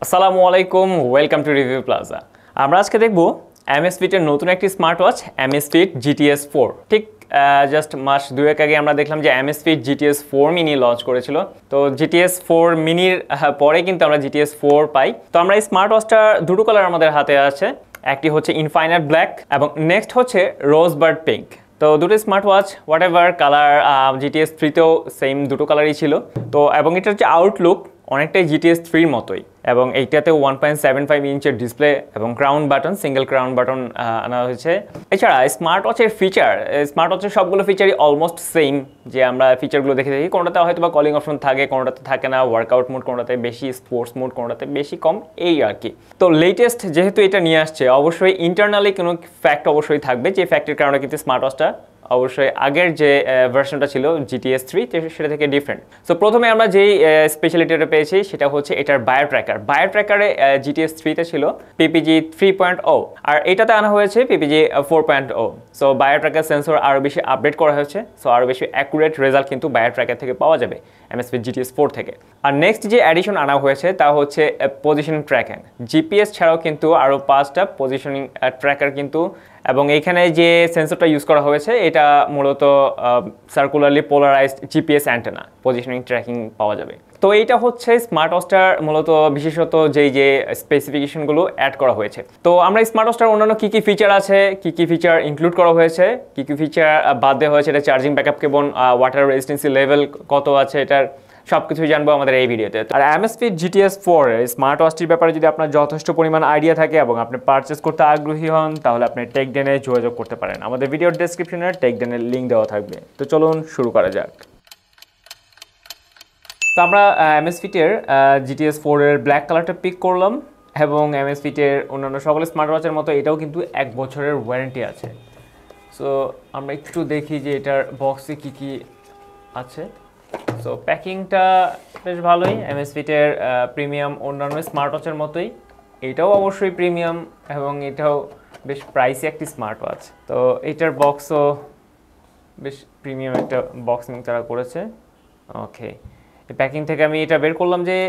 আসসালামু আলাইকুম, welcome to Reviewplaza। আমরা আজকে দেখব Amazfit এর নতুন একটি স্মার্টওয়াচ Amazfit GTS 4। ঠিক জাস্ট মাস দুয়েক আগে আমরা দেখলাম যে Amazfit GTS 4 মিনি লঞ্চ করেছিল। তো GTS 4 মিনির পরে কিন্তু আমরা GTS 4 পাই। তো আমরা এই স্মার্টওয়াচটা দুটো কালার আমাদের হাতে আছে, একটি হচ্ছে ইনফাইনাইট ব্ল্যাক এবং নেক্সট হচ্ছে রোজবার্ড পিঙ্ক। তো দুটো smart watch whatever colour, GTS 3 তেও সেম দুটো কালারই ছিল। তো এবং এটার যে আউটলুক অনেকটাই GTS 3 মতোই, এবং এইটাতেও 1.75 ইঞ্চের ডিসপ্লে এবং crown button, single crown button আনা হয়েছে। এছাড়া স্মার্ট ওয়াচের সবগুলো ফিচারই অলমোস্ট সেম, যে আমরা ফিচারগুলো দেখে থাকি। কোনোটাতে হয়তো বা কলিং অপশন থাকে, কোনোটাতে থাকে না, ওয়ার্কআউট মোড কোনোটাতে বেশি, স্পোর্টস মোড কোনোটাতে বেশি কম, এই আর কি। তো লেটেস্ট যেহেতু এটা নিয়ে আসছে, অবশ্যই ইন্টারনালি কোনো ফ্যাক্ট অবশ্যই থাকবে, যে ফ্যাক্টের কারণে কিন্তু স্মার্ট ওয়াচটা অবশ্যই আগের যে ভার্সনটা ছিল GTS 3 সেটা থেকে ডিফারেন্ট। সো প্রথমে আমরা যেই স্পেশালিটিটা পেয়েছি সেটা হচ্ছে এটার বায়ো ট্র্যাকারে GTS 3 তে ছিল PPG 3.0, আর এটাতে আনা হয়েছে PPG 4.0। So bio tracker sensor আরও বেশি আপডেট করা হয়েছে, সো আরও বেশি অ্যাকুরেট রেজাল্ট কিন্তু বায়ো ট্র্যাকার থেকে পাওয়া যাবে Amazfit GTS 4 থেকে। আর নেক্সট যে অ্যাডিশন আনা হয়েছে তা হচ্ছে পজিশনিং ট্র্যাকিং। GPS ছাড়াও কিন্তু আরও 5টা পজিশনিং ট্র্যাকার কিন্তু, এবং এইখানে যে সেন্সরটা ইউজ করা হয়েছে এটা মূলত circularly polarised GPS antenna, positioning tracking পাওয়া যাবে। তো এইটা হচ্ছে স্মার্ট ওয়াচটার মূলত বিশেষত যে স্পেসিফিকেশনগুলো অ্যাড করা হয়েছে। তো আমরা স্মার্ট ওয়াচটার অন্যান্য কী কী ফিচার আছে, কী ফিচার ইনক্লুড করা হয়েছে, কী ফিচার বাদ দেওয়া হয়েছে, এটা চার্জিং ব্যাকআপ কেমন, ওয়াটার রেজিস্ট্যান্সি লেভেল কত আছে, এটার সব কিছুই জানবো আমাদের এই ভিডিওতে। আর Amazfit GTS 4 স্মার্ট ওয়াচটির ব্যাপারে যদি আপনার যথেষ্ট পরিমাণ আইডিয়া থাকে এবং আপনি পারচেস করতে আগ্রহী হন, তাহলে আপনি TechDen-এ যোগাযোগ করতে পারেন। আমাদের ভিডিওর ডেসক্রিপশনে TechDen-এর লিঙ্ক দেওয়া থাকবে। তো চলুন শুরু করা যাক। তো আমরা Amazfit-এর GTS 4 এর ব্ল্যাক কালারটা পিক করলাম, এবং Amazfit-এর অন্যান্য সকল স্মার্ট ওয়াচের মতো এটাও কিন্তু 1 বছরের ওয়ারেন্টি আছে। সো আমরা একটু দেখি যে এটার বক্সে কি আছে। সো প্যাকিংটা বেশ ভালোই, Amazfit-এর প্রিমিয়াম অন্যান্য স্মার্ট ওয়াচের মতোই এটাও অবশ্যই প্রিমিয়াম, এবং এটাও বেশ প্রাইসি একটি স্মার্ট ওয়াচ। তো এইটার বক্সও বেশ প্রিমিয়াম একটা বক্সিং তারা করেছে। ওকে, এই প্যাকিং থেকে আমি এটা বের করলাম যে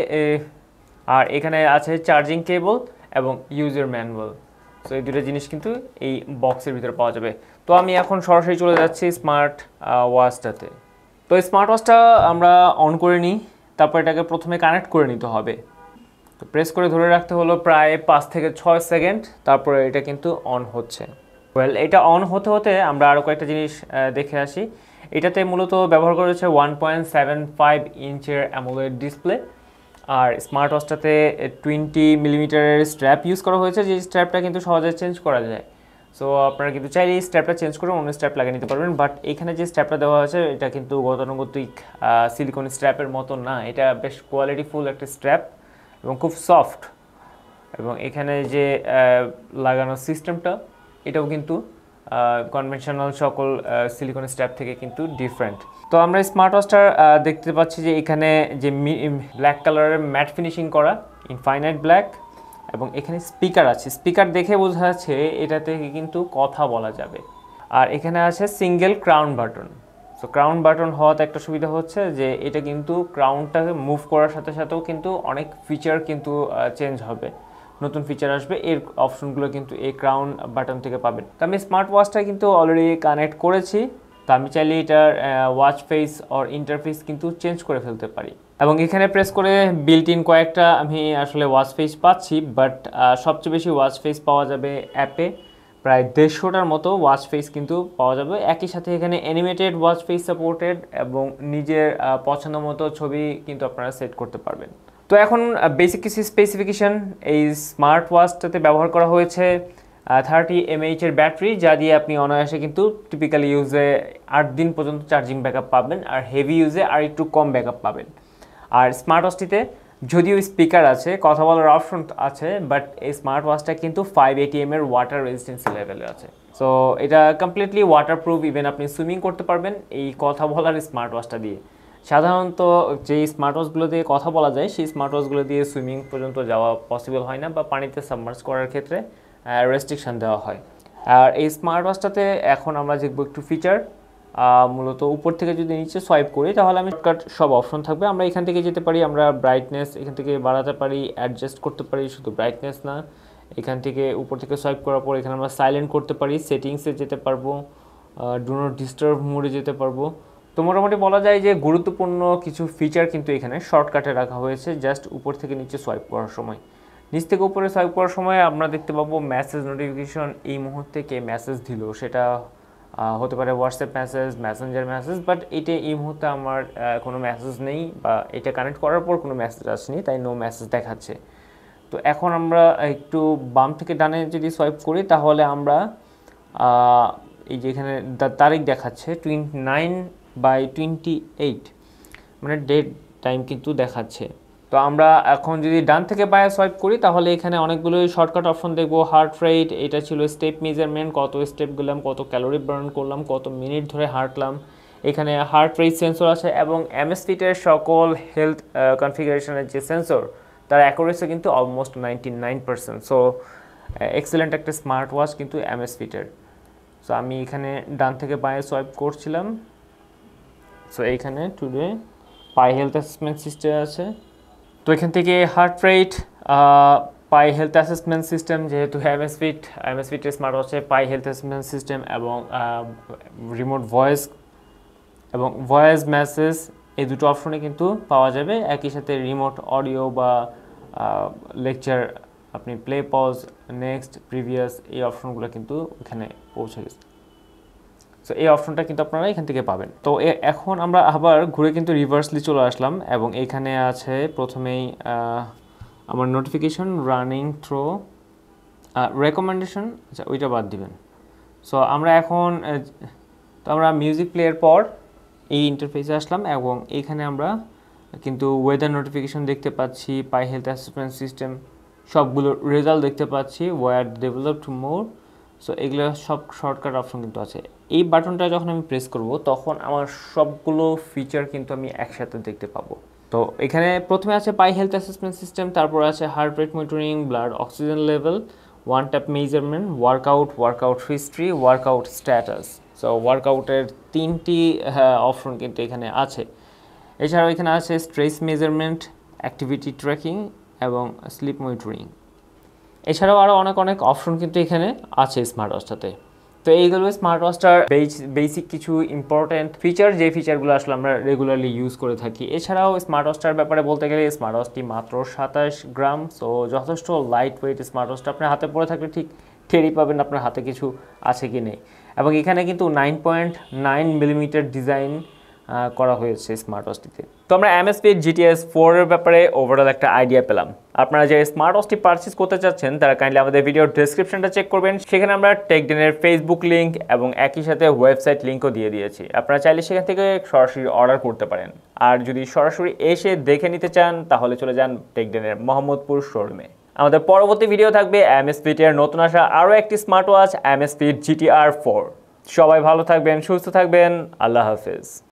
আর এখানে আছে চার্জিং কেবল এবং ইউজার ম্যানুয়াল। সো এই দুটো জিনিস কিন্তু এই বক্সের ভিতরে পাওয়া যাবে। তো আমি এখন সরাসরি চলে যাচ্ছি স্মার্ট ওয়াচটাতে। তো স্মার্ট ওয়াচটা আমরা অন করে নিই, তারপর এটাকে প্রথমে কানেক্ট করে নিতে হবে। তো প্রেস করে ধরে রাখতে হলো প্রায় 5 থেকে 6 সেকেন্ড, তারপরে এটা কিন্তু অন হচ্ছে। এটা অন হতে হতে আমরা আরও কয়েকটা জিনিস দেখে আসি। এটাতে মূলত ব্যবহার করা হচ্ছে 1.75 ইঞ্চের অ্যামোলেড ডিসপ্লে, আর স্মার্ট ওয়াচটাতে 20 মিলিমিটারের স্ট্র্যাপ ইউজ করা হয়েছে, যে স্ট্র্যাপটা কিন্তু সহজে চেঞ্জ করা যায়। সো আপনারা কিন্তু চাইলে এই স্ট্র্যাপটা চেঞ্জ করে অন্য স্ট্র্যাপ লাগিয়ে নিতে পারবেন, বাট এখানে যে স্ট্র্যাপটা দেওয়া হয়েছে এটা কিন্তু গতানুগতিক সিলিকন স্ট্র্যাপের মতো না, এটা বেশ কোয়ালিটিফুল একটা স্ট্র্যাপ এবং খুব সফট। এবং এখানে যে লাগানোর সিস্টেমটা এটাও কিন্তু কনভেনশনাল সকল সিলিকন স্ট্র্যাপ থেকে কিন্তু ডিফারেন্ট। তো আমরা স্মার্ট ওয়াচটার দেখতে পাচ্ছি যে এখানে যে ব্ল্যাক কালারের ম্যাট ফিনিশিং করা ইনফাইনাইট ব্ল্যাক, এবং এখানে স্পিকার আছে। স্পিকার দেখে বোঝা যাচ্ছে এটা থেকে কিন্তু কথা বলা যাবে। আর এখানে আছে single crown button. So crown button হওয়াতে একটা সুবিধা হচ্ছে যে এটা কিন্তু ক্রাউনটাকে মুভ করার সাথে সাথেও কিন্তু অনেক ফিচার কিন্তু চেঞ্জ হবে, নতুন ফিচার আসবে, এর অপশনগুলো কিন্তু এই ক্রাউন বাটন থেকে পাবেন। তো আমি স্মার্ট ওয়াচটা কিন্তু অলরেডি কানেক্ট করেছি, তো আমি চাইলে এটার ওয়াচ ফেস অর ইন্টারফেস কিন্তু চেঞ্জ করে ফেলতে পারি। এবং এখানে প্রেস করে বিল্ট ইন কয়েকটা আমি আসলে ওয়াচ ফেস পাচ্ছি, বাট সবচেয়ে বেশি ওয়াচ ফেস পাওয়া যাবে অ্যাপে, প্রায় 150টার মতো ওয়াচ ফেস কিন্তু পাওয়া যাবে। একই সাথে এখানে অ্যানিমেটেড ওয়াচ ফেস সাপোর্টেড, এবং নিজের পছন্দ মতো ছবি কিন্তু আপনারা সেট করতে পারবেন। তো এখন বেসিক কিছু স্পেসিফিকেশন, এই স্মার্ট ওয়াচটাতে ব্যবহার করা হয়েছে 30 mAh এর ব্যাটারি, যা দিয়ে আপনি অনায়াসে কিন্তু টিপিক্যালি ইউজে 8 দিন পর্যন্ত চার্জিং ব্যাকআপ পাবেন, আর হেভি ইউজে আর একটু কম ব্যাকআপ পাবেন। আর স্মার্ট ওয়াচটিতে যদিও স্পিকার আছে, কথা বলার অপশন আছে, বাট এই স্মার্ট ওয়াচটা কিন্তু 580 mAh এর ওয়াটার রেজিস্ট্যান্সি লেভেলে আছে। সো এটা কমপ্লিটলি ওয়াটারপ্রুফ, ইভেন আপনি সুইমিং করতে পারবেন এই কথা বলার স্মার্ট ওয়াচটা দিয়ে। সাধারণত যেই স্মার্ট ওয়াচগুলো দিয়ে কথা বলা যায় সেই স্মার্ট ওয়াচগুলো দিয়ে সুইমিং পর্যন্ত যাওয়া পসিবল হয় না, বা পানিতে সাবমার্জ করার ক্ষেত্রে রেস্ট্রিকশান দেওয়া হয়। আর এই স্মার্ট ওয়াচটাতে এখন আমরা দেখব একটু ফিচার। মূলত উপর থেকে যদি নিচে সোয়াইপ করি তাহলে আমি শর্টকাট সব অপশন থাকবে। আমরা এখান থেকে যেতে পারি, আমরা ব্রাইটনেস এখান থেকে বাড়াতে পারি, অ্যাডজাস্ট করতে পারি, শুধু ব্রাইটনেস না, এখান থেকে উপর থেকে সোয়াইপ করার পর এখানে আমরা সাইলেন্ট করতে পারি, সেটিংসে যেতে পারবো, ডু নট ডিস্টার্ব মোডে যেতে পারবো। তো মোটামুটি বলা যায় যে গুরুত্বপূর্ণ কিছু ফিচার কিন্তু এখানে শর্টকাটে রাখা হয়েছে জাস্ট উপর থেকে নিচে সোয়াইপ করার সময়। নিচ থেকে উপরে সোয়াইপ করার সময় আমরা দেখতে পাবো মেসেজ নোটিফিকেশন, এই মুহূর্তে কে মেসেজ দিল, সেটা হতে পারে WhatsApp message, messenger message, but এটা এই মুহূর্তে আমার কোনো মেসেজ নেই বা এটা কানেক্ট করার পর কোনো মেসেজ আসেনি, তাই নো মেসেজ দেখাচ্ছে। তো এখন আমরা একটু বাম থেকে ডানে যদি সোয়াইপ করি তাহলে আমরা এই যে এখানে তারিখ দেখাচ্ছে 29/28, মানে ডেট টাইম কিন্তু দেখাচ্ছে। তো আমরা এখন যদি ডান থেকে বায়ে সোয়াইপ করি তাহলে এখানে অনেকগুলো শর্টকাট অপশন দেখবো। হার্ট রেট, এটা ছিল স্টেপ মেজারমেন্ট, কত স্টেপ গেলাম, কত ক্যালোরি বার্ন করলাম, কত মিনিট ধরে হাঁটলাম। এখানে হার্ট রেট সেন্সর আছে এবং Amazfit'ের সকল হেলথ কনফিগারেশনের যে সেন্সর তার অ্যাকুরেসি কিন্তু অলমোস্ট 99%। সো এক্সেলেন্ট একটা স্মার্ট ওয়াচ কিন্তু Amazfit'ের। সো আমি এখানে ডান থেকে বায়ে সোয়াইপ করছিলাম। সো এইখানে today PAI health assessment system আছে। তো এখান থেকে heart rate, PAI health assessment system, যেহেতু Amazfit'ের স্মার্ট ওয়াচে পাই হেলথ অ্যাসেসমেন্ট সিস্টেম এবং রিমোট ভয়েস এবং ভয়েস মেসেজ, এই দুটো অপশনে কিন্তু পাওয়া যাবে। একই সাথে রিমোট অডিও বা লেকচার, আপনি প্লে, পজ, নেক্সট, প্রিভিয়াস, এই অপশনগুলো কিন্তু এখানে পৌঁছে গেছে। সো এই অপশনটা কিন্তু আপনারা এখান থেকে পাবেন। তো এখন আমরা আবার ঘুরে কিন্তু রিভার্সলি চলে আসলাম এবং এখানে আছে প্রথমেই আমার নোটিফিকেশন, রানিং থ্রো, রেকমেন্ডেশন, আচ্ছা ওইটা বাদ দিবেন। সো আমরা এখন আমরা মিউজিক প্লেয়ার পর এই ইন্টারফেসে আসলাম এবং এইখানে আমরা কিন্তু ওয়েদার নোটিফিকেশন দেখতে পাচ্ছি, পাই হেলথ অ্যাসেসমেন্ট সিস্টেম, সবগুলো রেজাল্ট দেখতে পাচ্ছি, ওয়ার ডেভেলপড মোর। সো এগুলো সব শর্টকাট অপশন কিন্তু আছে। এই বাটনটা যখন আমি প্রেস করব তখন আমার সবগুলো ফিচার কিন্তু আমি একসাথে দেখতে পাবো। তো এখানে প্রথমে আছে পাই হেলথ অ্যাসেসমেন্ট সিস্টেম, তারপর আছে heart rate monitoring, blood oxygen level, one tap measurement, workout history, workout status. So ওয়ার্কআউটের 3টি অপশন কিন্তু এখানে আছে। এছাড়াও এখানে আছে স্ট্রেস মেজারমেন্ট, অ্যাক্টিভিটি ট্র্যাকিং এবং স্লিপ মনিটরিং। এছাড়াও আরও অনেক অপশন কিন্তু এখানে আছে স্মার্ট ওয়াচটাতে। তো এইগুলো স্মার্ট ওয়াচটার বেসিক কিছু ইম্পর্টেন্ট ফিচার, যে ফিচারগুলো আসলে আমরা রেগুলারলি ইউজ করে থাকি। এছাড়াও স্মার্ট ওয়াচটার ব্যাপারে বলতে গেলে স্মার্ট ওয়াচটি মাত্র 27 গ্রাম, সো যথেষ্ট লাইট ওয়েট স্মার্ট ওয়াচটা। আপনার হাতে পরে থাকলে ঠিক টেরই পাবেন আপনার হাতে কিছু আছে কি নেই। এবং এখানে কিন্তু 9.9 মিলিমিটার ডিজাইন করা হয়েছে স্মার্ট ওয়াচটিতে। তো আমরা Amazfit GTS 4 এর ব্যাপারে ওভারঅল একটা আইডিয়া পেলাম। আপনারা যে স্মার্ট ওয়াচটি পারচেজ করতে চাচ্ছেন তারা কাইন্ডলি আমাদের ভিডিওর ডেসক্রিপশনটা চেক করবেন, সেখানে আমরা TechDen-এর ফেসবুক লিঙ্ক এবং একই সাথে ওয়েবসাইট লিঙ্কও দিয়ে দিয়েছি। আপনারা চাইলে সেখান থেকে সরাসরি অর্ডার করতে পারেন। আর যদি সরাসরি এসে দেখে নিতে চান তাহলে চলে যান TechDen-এর মোহাম্মদপুর শোরুমে। আমাদের পরবর্তী ভিডিও থাকবে Amazfit-এর নতুন আসা আরও একটি স্মার্ট ওয়াচ Amazfit GTR 4। সবাই ভালো থাকবেন, সুস্থ থাকবেন, আল্লাহ হাফেজ।